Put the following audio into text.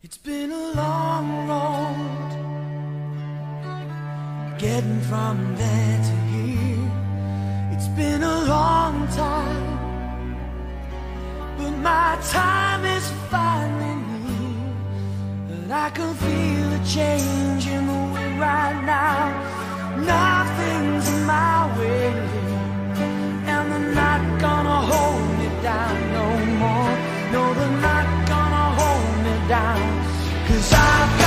It's been a long road getting from there to here. It's been a long time, but my time is finally near. And I can feel a change in the wind right now. Nothing's in my way, and they're not gonna hold me down no more. No, they're not gonna hold me down, 'cause I've